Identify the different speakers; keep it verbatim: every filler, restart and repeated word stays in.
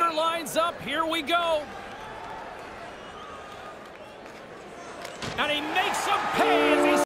Speaker 1: Starter lines up. Here we go. And he makes some pay.